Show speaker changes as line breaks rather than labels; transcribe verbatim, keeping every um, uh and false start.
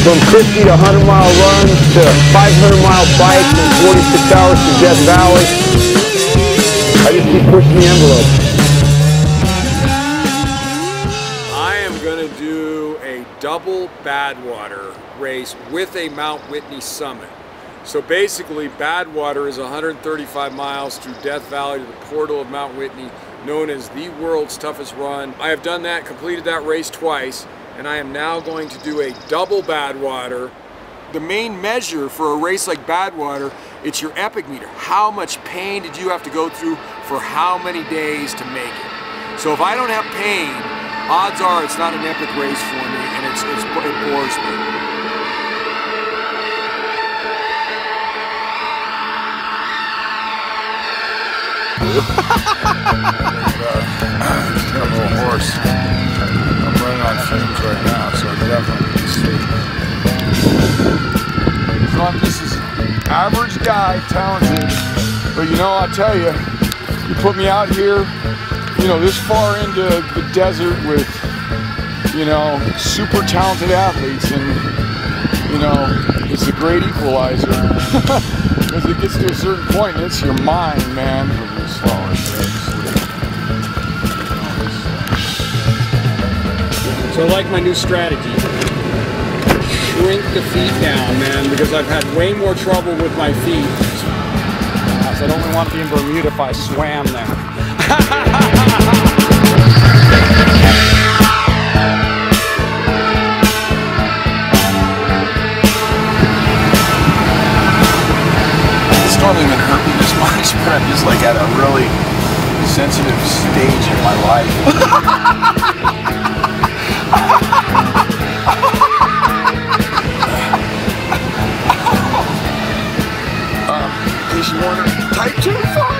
From Christie to one hundred mile run to five hundred mile bike in forty-six hours to Death Valley. I just keep pushing the envelope.
I am going to do a double Badwater race with a Mount Whitney summit. So basically, Badwater is one hundred thirty-five miles through Death Valley to the portal of Mount Whitney, known as the world's toughest run. I have done that, completed that race twice, and I am now going to do a double Badwater. The main measure for a race like Badwater, it's your epic meter. How much pain did you have to go through for how many days to make it? So if I don't have pain, odds are it's not an epic race for me, and it's, it's, it bores me.
He's got a little horse. I'm running on fumes right now, so I definitely need to sleep. So I'm just this average guy, talented, but you know, I tell you, you put me out here, you know, this far into the desert with, you know, super talented athletes, and, you know, it's a great equalizer. Because it gets to a certain point and it's your mind, man.
So I like my new strategy. Shrink the feet down, man, because I've had way more trouble with my feet. So I'd only want to be in Bermuda if I swam there.
Normally been hurting this much, but I'm just like at a really sensitive stage in my life. um, in case you wonder, type two.